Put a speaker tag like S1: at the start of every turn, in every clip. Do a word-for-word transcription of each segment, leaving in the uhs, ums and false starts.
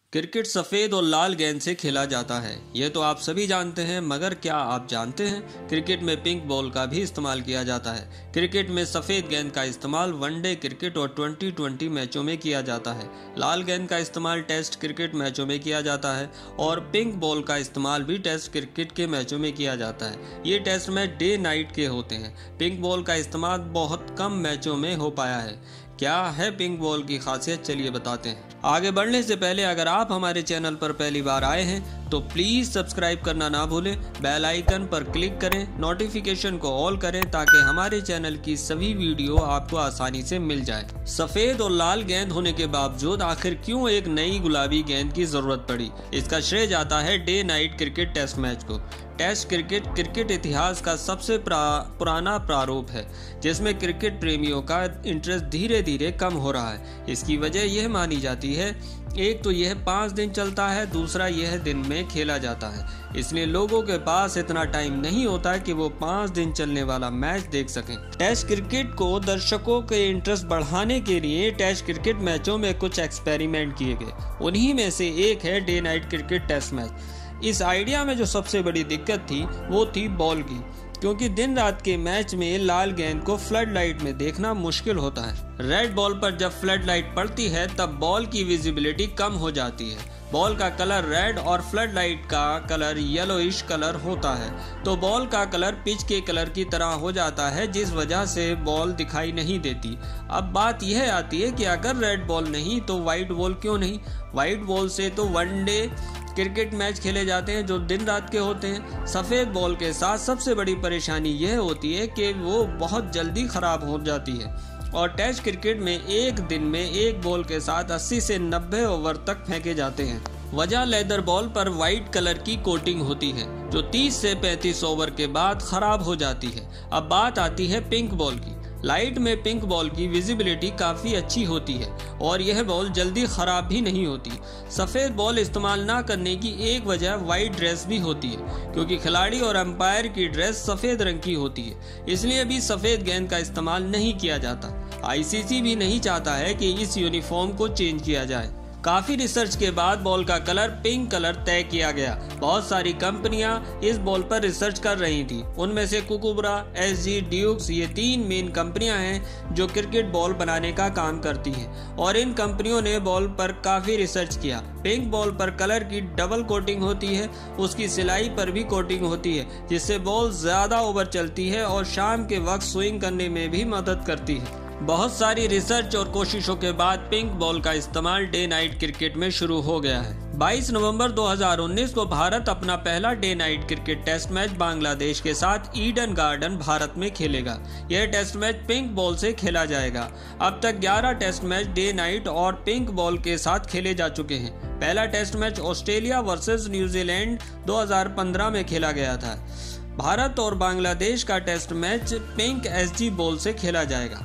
S1: Cricket सफ़ेद और लाल गेंद से खेला जाता है, ये तो आप सभी जानते हैं, मगर क्या आप जानते हैं क्रिकेट में पिंक बॉल का भी इस्तेमाल किया जाता है। क्रिकेट में सफ़ेद गेंद का इस्तेमाल वनडे क्रिकेट और ट्वेंटी ट्वेंटी मैचों में किया जाता है। लाल गेंद का इस्तेमाल टेस्ट क्रिकेट मैचों में किया जाता है और पिंक बॉल का इस्तेमाल भी टेस्ट क्रिकेट के मैचों में किया जाता है। ये टेस्ट मैच डे नाइट के होते हैं। पिंक बॉल का इस्तेमाल बहुत कम मैचों में हो पाया है। क्या है पिंक बॉल की खासियत, चलिए बताते हैं। आगे बढ़ने से पहले अगर आप हमारे चैनल पर पहली बार आए हैं तो प्लीज सब्सक्राइब करना ना भूलें, बेल आइकन पर क्लिक करें, नोटिफिकेशन को ऑल करें ताकि हमारे चैनल की सभी वीडियो आपको आसानी से मिल जाए। सफेद और लाल गेंद होने के बावजूद आखिर क्यों एक नई गुलाबी गेंद की जरूरत पड़ी, इसका श्रेय जाता है day night cricket test match को। टेस्ट क्रिकेट क्रिकेट इतिहास का सबसे पुराना प्रारूप है जिसमें क्रिकेट प्रेमियों का इंटरेस्ट धीरे धीरे कम हो रहा है। इसकी वजह यह मानी जाती है, एक तो यह पाँच दिन चलता है, दूसरा यह दिन में खेला जाता है, इसलिए लोगों के पास इतना टाइम नहीं होता है कि वो पाँच दिन चलने वाला मैच देख सकें। टेस्ट क्रिकेट को दर्शकों के इंटरेस्ट बढ़ाने के लिए टेस्ट क्रिकेट मैचों में कुछ एक्सपेरिमेंट किए गए, उन्हीं में से एक है day night cricket test match. इस आइडिया में जो सबसे बड़ी दिक्कत थी वो थी बॉल की, क्योंकि दिन रात के मैच में लाल गेंद को फ्लड लाइट में देखना मुश्किल होता है। रेड बॉल पर जब फ्लड लाइट पड़ती है तब बॉल की विजिबिलिटी कम हो जाती है। बॉल का कलर रेड और फ्लड लाइट का कलर येलोइश कलर होता है, तो बॉल का कलर पिच के कलर की तरह हो जाता है, जिस वजह से बॉल दिखाई नहीं देती। अब बात यह आती है कि अगर रेड बॉल नहीं तो वाइट बॉल क्यों नहीं। वाइट बॉल से तो वनडे क्रिकेट मैच खेले जाते हैं जो दिन रात के होते हैं। सफ़ेद बॉल के साथ सबसे बड़ी परेशानी यह होती है कि वो बहुत जल्दी ख़राब हो जाती है और टेस्ट क्रिकेट में एक दिन में एक बॉल के साथ अस्सी से नब्बे ओवर तक फेंके जाते हैं। वजह लेदर बॉल पर वाइट कलर की कोटिंग होती है जो तीस से पैंतीस ओवर के बाद ख़राब हो जाती है। अब बात आती है पिंक बॉल की। लाइट में पिंक बॉल की विजिबिलिटी काफ़ी अच्छी होती है और यह बॉल जल्दी ख़राब भी नहीं होती। सफ़ेद बॉल इस्तेमाल ना करने की एक वजह वाइट ड्रेस भी होती है, क्योंकि खिलाड़ी और अंपायर की ड्रेस सफ़ेद रंग की होती है, इसलिए भी सफ़ेद गेंद का इस्तेमाल नहीं किया जाता। आईसीसी भी नहीं चाहता है कि इस यूनिफॉर्म को चेंज किया जाए। काफ़ी रिसर्च के बाद बॉल का कलर पिंक कलर तय किया गया। बहुत सारी कंपनियां इस बॉल पर रिसर्च कर रही थी, उनमें से कुकुबरा, एसजी, ड्यूक्स, ये तीन मेन कंपनियां हैं जो क्रिकेट बॉल बनाने का काम करती हैं और इन कंपनियों ने बॉल पर काफ़ी रिसर्च किया। पिंक बॉल पर कलर की डबल कोटिंग होती है, उसकी सिलाई पर भी कोटिंग होती है, जिससे बॉल ज़्यादा ओवर चलती है और शाम के वक्त स्विंग करने में भी मदद करती है। बहुत सारी रिसर्च और कोशिशों के बाद पिंक बॉल का इस्तेमाल डे नाइट क्रिकेट में शुरू हो गया है। बाईस नवंबर दो हज़ार उन्नीस को भारत अपना पहला day night cricket test match Bangladesh के साथ ईडन गार्डन भारत में खेलेगा। यह टेस्ट मैच पिंक बॉल से खेला जाएगा। अब तक ग्यारह टेस्ट मैच डे नाइट और पिंक बॉल के साथ खेले जा चुके हैं। पहला test match Australia versus New Zealand दो हज़ार पंद्रह में खेला गया था। भारत और बांग्लादेश का test match pink SG ball से खेला जाएगा।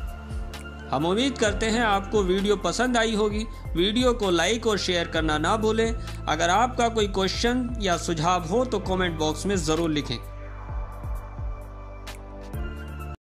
S1: हम उम्मीद करते हैं आपको वीडियो पसंद आई होगी। वीडियो को लाइक और शेयर करना ना भूलें। अगर आपका कोई क्वेश्चन या सुझाव हो तो कमेंट बॉक्स में ज़रूर लिखें।